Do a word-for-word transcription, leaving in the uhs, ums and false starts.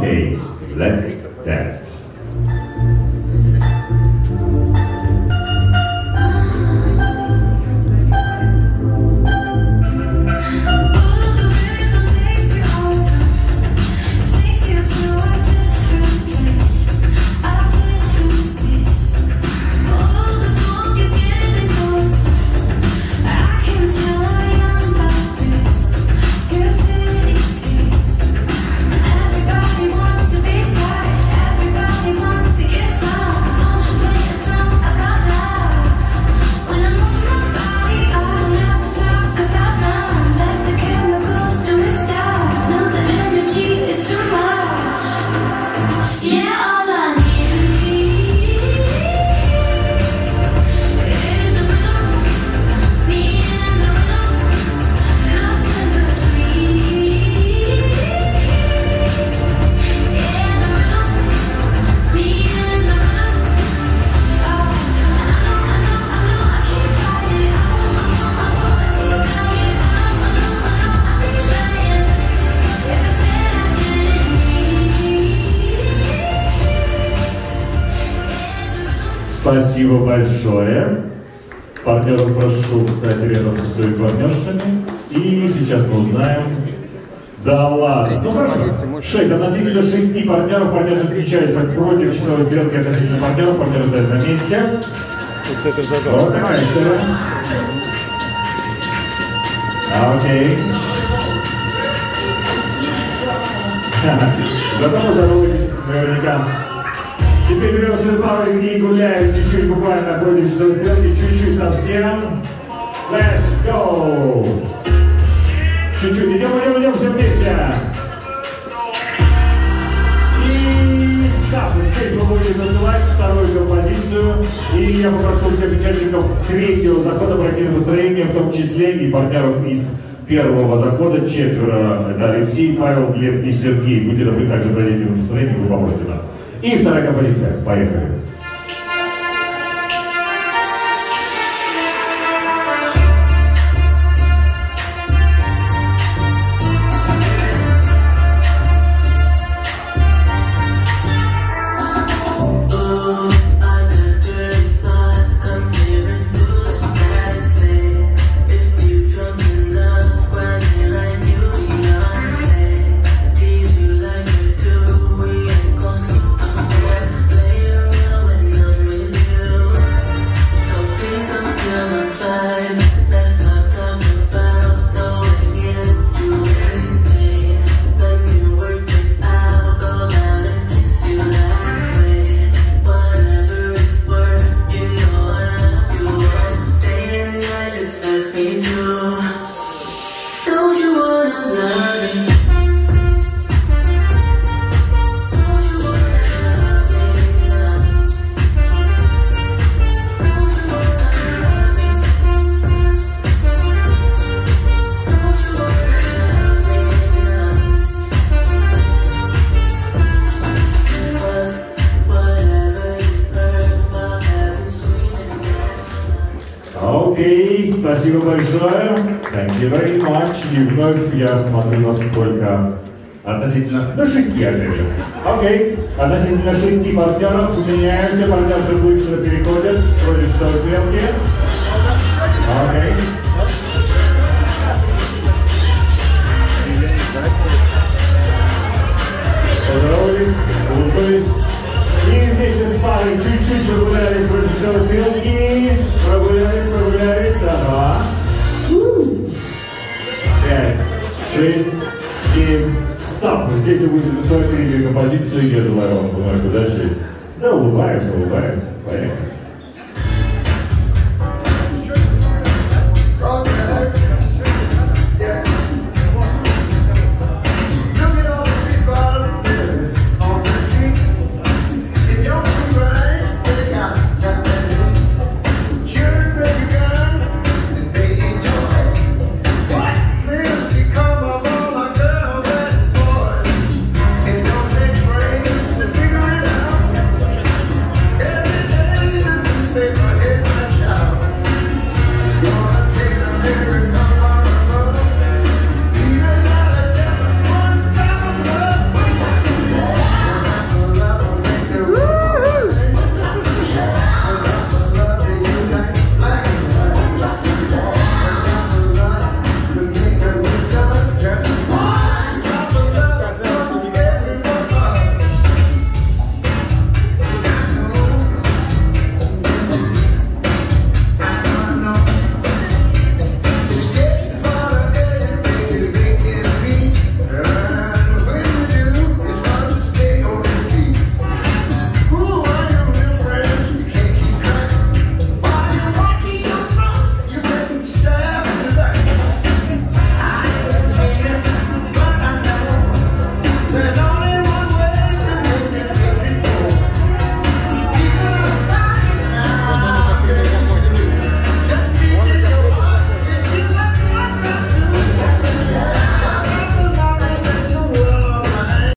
Okay, let's dance. Спасибо большое. Партнеров прошу встать рядом со своими партнершами. И сейчас мы узнаем... Да ладно. Ну хорошо. Шесть. Относительно шести партнеров. Партнерша встречается против часовой стрелки относительно партнеров. Партнер стоит на месте. Вот такая история. Окей. Зато поздоровайтесь наверняка. Теперь берем свою пару и гуляем чуть-чуть, буквально против часовой стрелки, чуть-чуть совсем. Let's go! Чуть-чуть, идем, идем, идем, все вместе. И стоп! Здесь мы будем засылать вторую композиццию. И я попрошу всех участников третьего захода пройти на построение, в том числе и партнеров из первого захода, четверо. Это Алексей, Павел, Глеб и Сергей. Будьте добры, также пройдите на построение, вы поможете нам. И вторая композиция. Поехали. Окей, okay, спасибо большое. Thank you very much. И вновь я смотрю, насколько относительно до шести, опять же. Окей, okay. Относительно шести партнеров меняемся. Партнерши быстро переходят против часовой стрелки. Окей. Okay. Поздоровались, улыбнулись. И вместе с парой чуть-чуть прогулялись против часовой стрелки. Прогулялись, прогулялись. Ага. Пять, шесть, семь. Стоп. Здесь вы будете танцевать третью композицию. Я желаю вам вновь удачи. Да, улыбаемся, улыбаемся. Поехали.